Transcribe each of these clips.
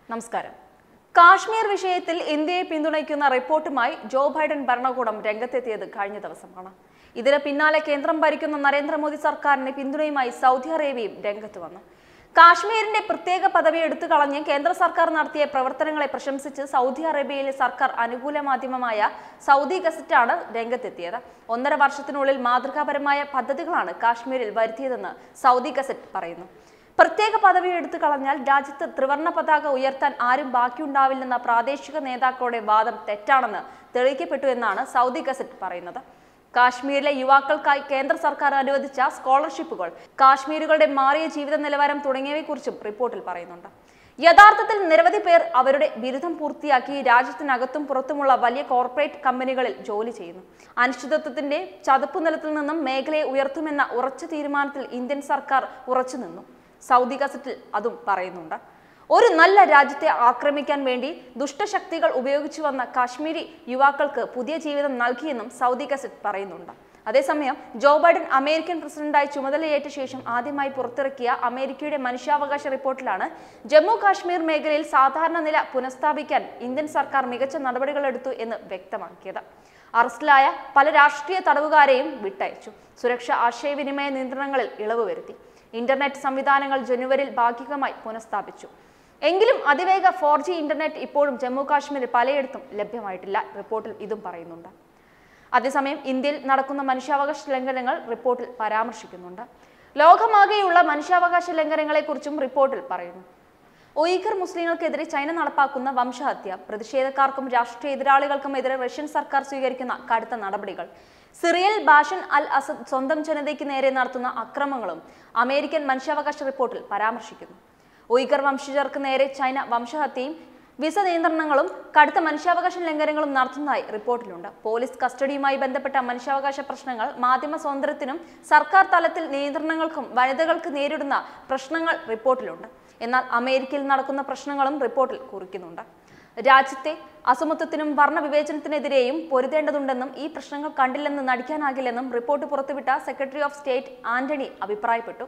നമസ്കാരം. കാശ്മീർ വിഷയത്തിൽ ഇന്ത്യയെ പിന്തുണയ്ക്കുന്ന റിപ്പോർട്ടുമായി ജോ ബൈഡൻ ഭരണകൂടം രംഗത്തെത്തിയത് കഴിഞ്ഞ ദിവസമാണ്. ഇതിന് പിന്നാലെ കേന്ദ്രം ഭരിക്കുന്ന നരേന്ദ്രമോദി സർക്കാരിന് പിന്തുണയുമായി സൗദി അറേബ്യയും രംഗത്ത് വന്നു. കാശ്മീരിന്റെ പ്രത്യേക പദവി എടുത്തു കളഞ്ഞ് കേന്ദ്ര സർക്കാർ നടത്തിയ പ്രവർത്തനങ്ങളെ പ്രശംസിച്ച് സൗദി അറേബ്യയിലെ സർക്കാർ അനുകൂല മാധ്യമമായ സൗദി ഗസറ്റാണ് രംഗത്തെത്തിയത്. 1.5 വർഷത്തിനുള്ളിൽ മാതൃകാപരമായ പദ്ധതികളാണ് കാശ്മീരിൽ വരുത്തിയതെന്ന് സൗദി ഗസറ്റ് പറയുന്നു. പ്രത്യേക പദവി എടുത്തു കളഞ്ഞാൽ രാജ്യത്ത് ത്രിവർണ്ണ പതാക ഉയർത്താൻ ആരും ബാക്കിയുണ്ടാവില്ലെന്ന പ്രാദേശിക നേതാക്കളുടെ വാദം തെറ്റാണെന്ന് തെളിയിക്കപ്പെട്ടു എന്നാണ് സൗദി ഗസറ്റ് പറയുന്നത്. കാശ്മീരിലെ യുവാക്കൾക്കായി കേന്ദ്ര സർക്കാർ അനുവദിച്ച സ്കോളർഷിപ്പുകൾ, കാശ്മീരുകളുടെ മാറിയ ജീവിത നിലവാരം തുടങ്ങിയവയെക്കുറിച്ചും റിപ്പോർട്ടിൽ പറയുന്നുണ്ട്. യഥാർത്ഥത്തിൽ നിരവധി പേർ അവരുടെ ബിരുദം പൂർത്തിയാക്കി രാജ്യത്തിനകത്തും പുറത്തുമുള്ള വലിയ കോർപ്പറേറ്റ് കമ്പനികളിൽ ജോലി ചെയ്യുന്നു. അനിശ്ചിതത്വത്തിന്റെ ചതുപ്പുനിലത്തിൽ നിന്നും മേഖലയെ ഉയർത്തുമെന്ന ഉറച്ച തീരുമാനത്തിൽ ഇന്ത്യൻ സർക്കാർ ഉറച്ചുനിന്നു. സൗദി ഗസറ്റിൽ അതും പറയുന്നുണ്ട്. ഒരു നല്ല രാജ്യത്തെ ആക്രമിക്കാൻ വേണ്ടി ദുഷ്ടശക്തികൾ ഉപയോഗിച്ചു വന്ന കാശ്മീരി യുവാക്കൾക്ക് പുതിയ ജീവിതം നൽകിയെന്നും സൗദി ഗസറ്റ് പറയുന്നുണ്ട്. അതേസമയം ജോ ബൈഡൻ അമേരിക്കൻ പ്രസിഡന്റായി ചുമതലയേറ്റ ശേഷം ആദ്യമായി പുറത്തിറക്കിയ അമേരിക്കയുടെ മനുഷ്യാവകാശ റിപ്പോർട്ടിലാണ് ജമ്മു കാശ്മീർ മേഖലയിൽ സാധാരണ നില പുനഃസ്ഥാപിക്കാൻ ഇന്ത്യൻ സർക്കാർ മികച്ച നടപടികളെടുത്തു എന്ന് വ്യക്തമാക്കിയത്. അറസ്റ്റിലായ പല രാഷ്ട്രീയ തടവുകാരെയും വിട്ടയച്ചു. സുരക്ഷാ ആശയവിനിമയ നിയന്ത്രണങ്ങളിൽ ഇളവ് വരുത്തി. ഇന്റർനെറ്റ് സംവിധാനങ്ങൾ ജനുവരിയിൽ ഭാഗികമായി പുനഃസ്ഥാപിച്ചു. എങ്കിലും അതിവേഗ 4G ഇന്റർനെറ്റ് ഇപ്പോഴും ജമ്മു കാശ്മീരിൽ പലയിടത്തും ലഭ്യമായിട്ടില്ല. റിപ്പോർട്ടിൽ ഇതും പറയുന്നുണ്ട്. അതേസമയം ഇന്ത്യയിൽ നടക്കുന്ന മനുഷ്യാവകാശ ലംഘനങ്ങൾ റിപ്പോർട്ടിൽ പരാമർശിക്കുന്നുണ്ട്. ലോകമാകെയുള്ള മനുഷ്യാവകാശ ലംഘനങ്ങളെക്കുറിച്ചും റിപ്പോർട്ടിൽ പറയുന്നു. ഉയ്ഘർ മുസ്ലിങ്ങൾക്കെതിരെ ചൈന നടപ്പാക്കുന്ന വംശഹത്യ, പ്രതിഷേധക്കാർക്കും രാഷ്ട്രീയ എതിരാളികൾക്കും എതിരെ റഷ്യൻ സർക്കാർ സ്വീകരിക്കുന്ന കടുത്ത നടപടികൾ, സിറിയയിൽ ബാഷർ അൽ അസദ് സ്വന്തം ജനതയ്ക്ക് നേരെ നടത്തുന്ന അക്രമങ്ങളും അമേരിക്കൻ മനുഷ്യാവകാശ റിപ്പോർട്ടിൽ പരാമർശിക്കുന്നു. ഉയ്ഘർ വംശജർക്ക് നേരെ ചൈന വംശഹത്യയും വിസ നിയന്ത്രണങ്ങളും കടുത്ത മനുഷ്യാവകാശ ലംഘനങ്ങളും നടത്തുന്നതായി റിപ്പോർട്ടിലുണ്ട്. പോലീസ് കസ്റ്റഡിയുമായി ബന്ധപ്പെട്ട മനുഷ്യാവകാശ പ്രശ്നങ്ങൾ, മാധ്യമ സ്വാതന്ത്ര്യത്തിനും സർക്കാർ തലത്തിൽ നിയന്ത്രണങ്ങൾക്കും വനിതകൾക്ക് നേരിടുന്ന പ്രശ്നങ്ങൾ റിപ്പോർട്ടിലുണ്ട്. എന്നാൽ അമേരിക്കയിൽ നടക്കുന്ന പ്രശ്നങ്ങളും റിപ്പോർട്ടിൽ കുറിക്കുന്നുണ്ട്. രാജ്യത്തെ അസമത്വത്തിനും വർണ്ണവിവേചനത്തിനെതിരെയും പൊരുതേണ്ടതുണ്ടെന്നും ഈ പ്രശ്നങ്ങൾ കണ്ടില്ലെന്ന് നടിക്കാനാകില്ലെന്നും റിപ്പോർട്ട് പുറത്തുവിട്ട സെക്രട്ടറി ഓഫ് സ്റ്റേറ്റ് ആന്റണി അഭിപ്രായപ്പെട്ടു.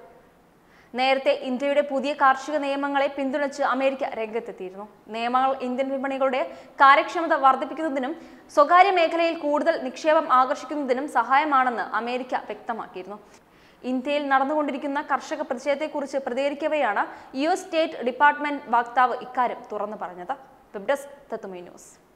നേരത്തെ ഇന്ത്യയുടെ പുതിയ കാർഷിക നിയമങ്ങളെ പിന്തുണച്ച് അമേരിക്ക രംഗത്തെത്തിയിരുന്നു. നിയമങ്ങൾ ഇന്ത്യൻ വിപണികളുടെ കാര്യക്ഷമത വർദ്ധിപ്പിക്കുന്നതിനും സ്വകാര്യ മേഖലയിൽ കൂടുതൽ നിക്ഷേപം ആകർഷിക്കുന്നതിനും സഹായമാണെന്ന് അമേരിക്ക വ്യക്തമാക്കിയിരുന്നു. ഇന്ത്യയിൽ നടന്നുകൊണ്ടിരിക്കുന്ന കർഷക പ്രതിഷേധത്തെക്കുറിച്ച് പ്രതികരിക്കവെയാണ് US സ്റ്റേറ്റ് ഡിപ്പാർട്ട്മെന്റ് വക്താവ് ഇക്കാര്യം തുറന്നു പറഞ്ഞത്. Web desk Tatvamayi news.